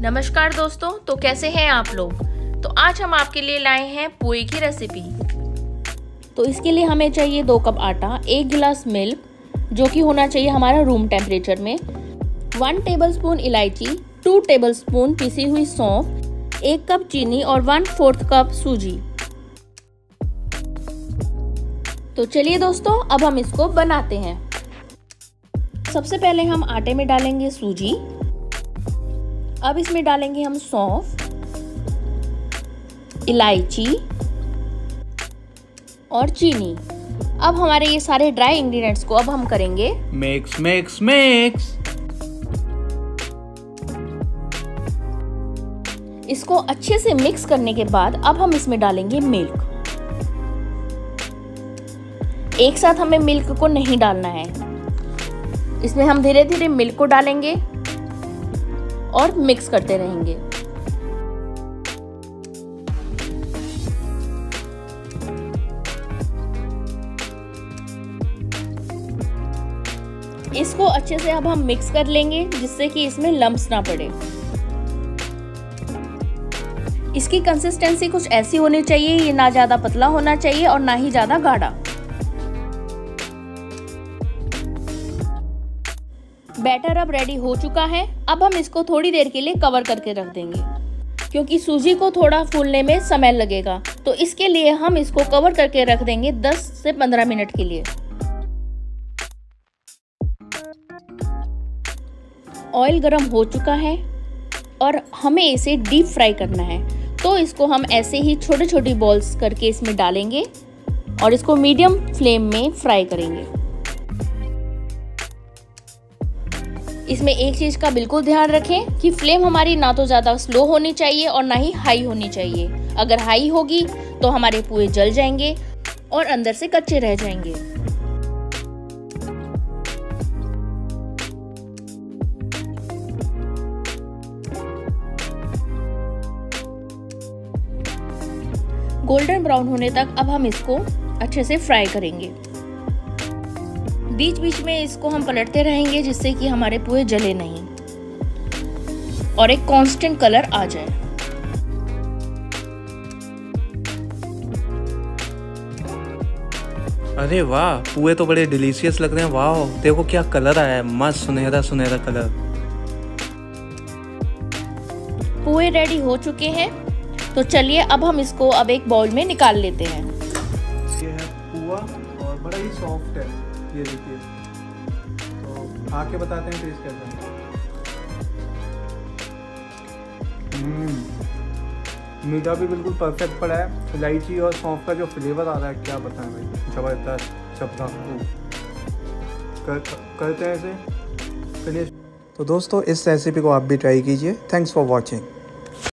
नमस्कार दोस्तों, तो कैसे हैं आप लोग। तो आज हम आपके लिए लाए हैं पोहे की रेसिपी। तो इसके लिए हमें चाहिए 2 कप आटा, 1 गिलास मिल्क जो कि होना चाहिए हमारा रूम टेम्परेचर में, 1 टेबलस्पून इलायची, 2 टेबलस्पून पिसी हुई सौंफ, 1 कप चीनी और 1/4 कप सूजी। तो चलिए दोस्तों, अब हम इसको बनाते हैं। सबसे पहले हम आटे में डालेंगे सूजी। अब इसमें डालेंगे हम सौंफ, इलायची और चीनी। अब हमारे ये सारे ड्राई इंग्रेडिएंट्स को अब हम करेंगे मिक्स मिक्स मिक्स। इसको अच्छे से मिक्स करने के बाद अब हम इसमें डालेंगे मिल्क। एक साथ हमें मिल्क को नहीं डालना है, इसमें हम धीरे धीरे मिल्क को डालेंगे और मिक्स करते रहेंगे। इसको अच्छे से अब हम मिक्स कर लेंगे जिससे कि इसमें लम्प्स ना पड़े। इसकी कंसिस्टेंसी कुछ ऐसी होनी चाहिए, ये ना ज्यादा पतला होना चाहिए और ना ही ज्यादा गाढ़ा। बैटर अब रेडी हो चुका है। अब हम इसको थोड़ी देर के लिए कवर करके रख देंगे क्योंकि सूजी को थोड़ा फूलने में समय लगेगा, तो इसके लिए हम इसको कवर करके रख देंगे 10 से 15 मिनट के लिए। ऑयल गरम हो चुका है और हमें इसे डीप फ्राई करना है, तो इसको हम ऐसे ही छोटे छोटी बॉल्स करके इसमें डालेंगे और इसको मीडियम फ्लेम में फ्राई करेंगे। इसमें एक चीज का बिल्कुल ध्यान रखें कि फ्लेम हमारी ना तो ज्यादा स्लो होनी चाहिए और ना ही हाई होनी चाहिए। अगर हाई होगी तो हमारे पोहे जल जाएंगे और अंदर से कच्चे रह जाएंगे। गोल्डन ब्राउन होने तक अब हम इसको अच्छे से फ्राई करेंगे। बीच बीच में इसको हम पलटते रहेंगे जिससे कि हमारे पोहे जले नहीं और एक कांस्टेंट कलर आ जाए। अरे वाह, पोहे तो बड़े डिलीशियस लग रहे हैं। वाह, देखो क्या कलर आया है, मस्त सुनहरा सुनहरा कलर। पोहे रेडी हो चुके हैं, तो चलिए अब हम इसको अब एक बाउल में निकाल लेते हैं। ये है पोहा और बड़ा ही सॉफ्ट है, ये देखिए। तो खा के बताते हैं टेस्ट कैसा है। मीठा भी बिल्कुल परफेक्ट पड़ा है। इलायची और सौंफ का जो फ्लेवर आ रहा है, क्या बताएं भाई, जबरदस्त। चपका करते हैं इसे फिनिश। तो दोस्तों, इस रेसिपी को आप भी ट्राई कीजिए। Thanks for watching.